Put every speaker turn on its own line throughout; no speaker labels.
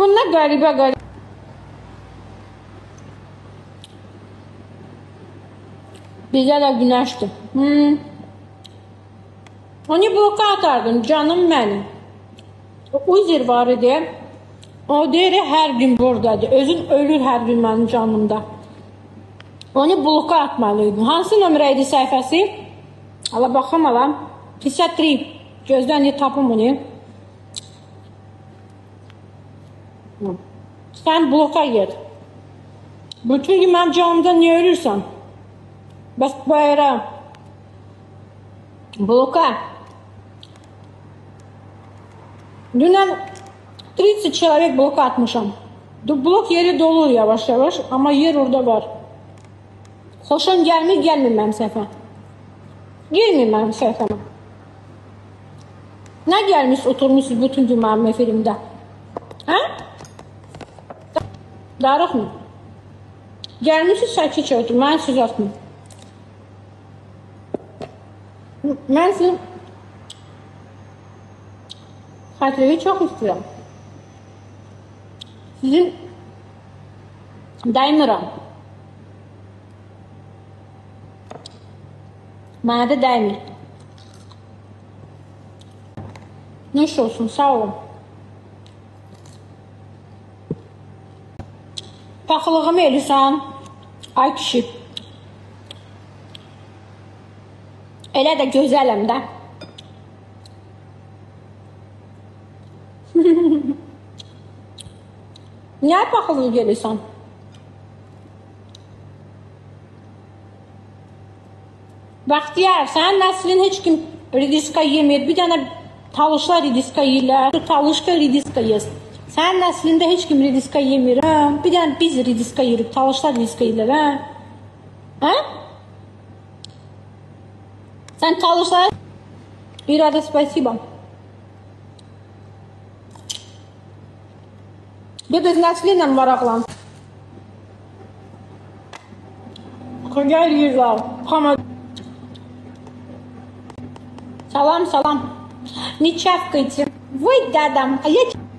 Bunlar qəribə. Bizə də günəşdir. Onu bloka atardın canım mənim. Uzer var idi. O deyir hər gün buradadır. Özün ölür hər gün mənim canımda. Onu bloka atmalıydın. Hansı nömrə idi səhifəsi? Ala baxım alam. 53. Gözdən tapım onu. Sən bloka gir. Bütün gün mənim canımda niyə ölürsən? Bəs bayram. Bloka. Dünən 30 человек bloka atmışam. Blok yeri dolur yavaş yavaş ama yer orada var. Xoşum gəlmir mənim səhifəm. Girmir mənim səhifəmə. Nə gəlmiş oturmuşsunuz bütün gün mənim efirimdə? Hə? Darıq mı? Gəlmişsiniz sakitcə otur, mən söz atmım. Mən sizin xatirəyi çox istəyirəm. Sizin daymıram. Mənə də daymır. Ne iş olsun, sağ olun. Paxılığımı eləyirsən, ay kişi. Elə də gözələm də. Niyə paxılıq eləyirsən? Baxtiyar, sənin nəslin heç kim rediska yemir. Bir dənə talışlar rediska yeyirlər. Talışka rediska yes. Sənin nəslində heç kim rediska yemir. Bir dənə biz rediska yeyirik. Talışlar rediska yeyirlər. Hə? Sen talışlar. İrada, спасибо. Bir de nəsliyle maraqlan. Gel yürüyor. Salam, salam. Не чавкайте. Вы дадам, а я...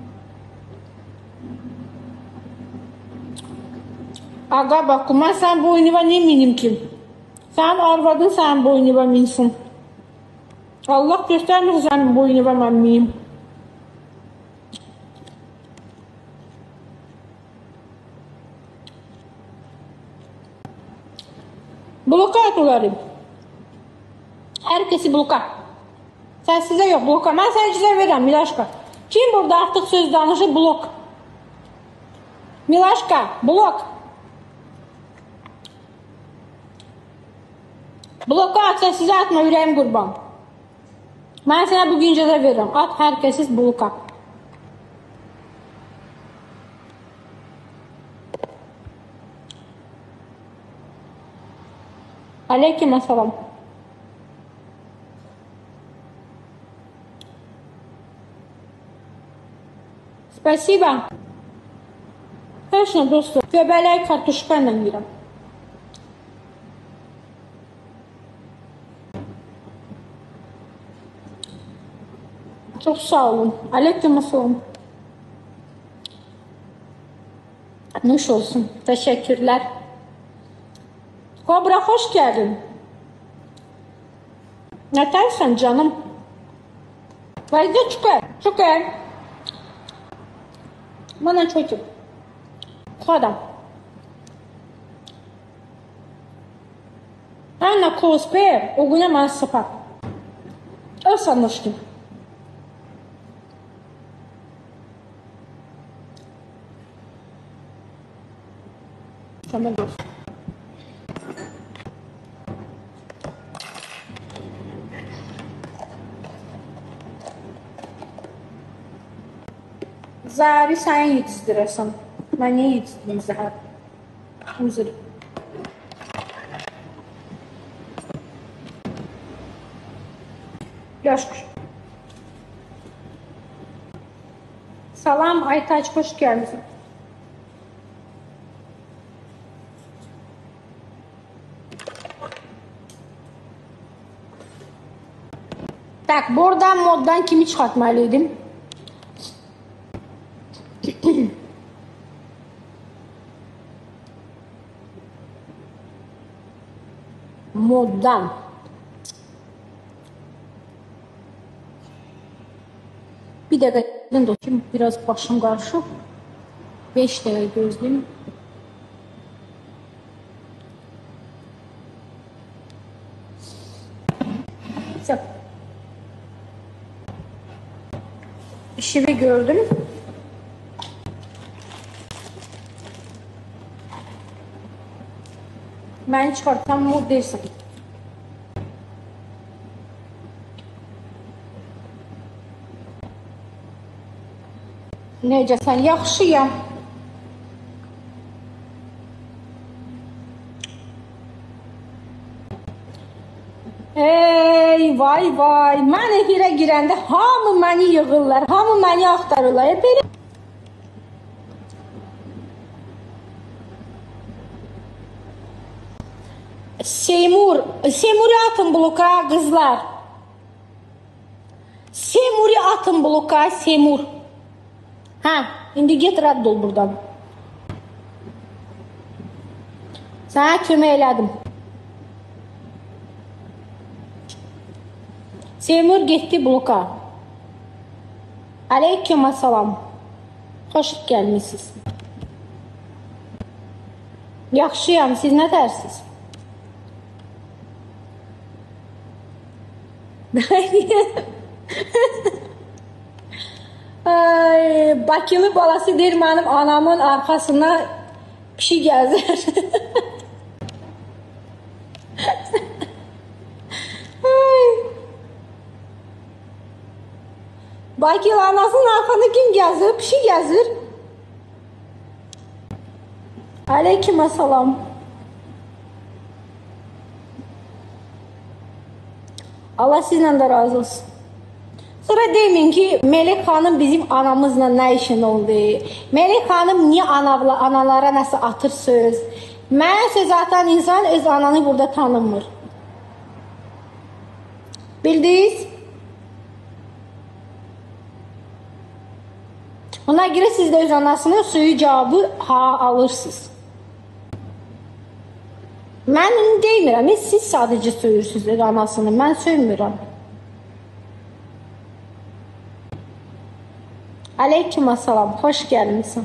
Aga bak, mən sən boynuna ne minim ki? Sən arvadın sən boynuna minsin. Allah göstərmir sən boynuna mən minim. Bloka atılarım. Herkesi bloka. Sen size yok bloka. Ben sana icazə verirəm Milaşka. Kim burada artık söz danışır blok? Milaşka blok. Bloka at, sen size atma, yüreğim qurban. Ben sana bugün icazə verirəm. At herkesiz bloka. Aleykümselam. Спасибо. Конечно, dostum. Göbələk kartuşka ilə yiyirəm. Çok sağ olun. Aleykümselam. Nuş olsun. Teşekkürler. Kobra hoş geldin. Ne dersen canım? Vayda çıkar. Çıkar. Bana çocuk. Kadam. Anna Kosper. O güne bana sıfat. O sanmıştım. Tamam. Zari sen yetiştirirsən. Mən niyə yetiştirdim Zəhər? Üzr. Yaşqır. Salam Aytaç, hoş gəlmişsin. Tak, buradan moddan kimi çıxartmalıydım? moddan. Bir dəqiqə dokuyum, biraz başım qarışıb. 5 dəqiqə gözləyim. İşimi gördüm. Məni çıxartan mod deyirsən. Necəsən? Yaxşıyam. Ey, vay vay. Mən efirə girəndə hamı məni yığırlar, hamı məni axtarırlar. Belə Seymur'u atın bloka kızlar. Seymur'u atın bloka, Seymur. Ha, indi get rədd ol buradan. Sana kömək elədim. Seymur getdi bloka. Aleyküm assalam. Xoş gəlmişsiniz. Yaxşıyam, siz nə dərsiniz? Ay, Bakılı balası deyir mənim anamın arkasına pişi gəzir. Bakılı anasının arkasında kim gəzir? Pişi gəzir. Aleyküm assalam. Allah sizden de razı olsun. Sonra demin ki Melek Hanım bizim anamızla ne işin oldu? Melek Hanım niye analara nasıl atır söz? Mən söz atan insan öz ananı burada tanımır. Bildiniz? Ona göre siz de öz anasının suyu cevabı ha alırsınız. Mən demirəm, siz sadəcə söyürsünüz anasını, mən söymürəm. Aleyküm assalam, xoş gəlmişsin.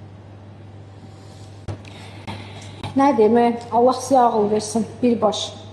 Nə demək, Allah sizə ağıl versin, birbaş.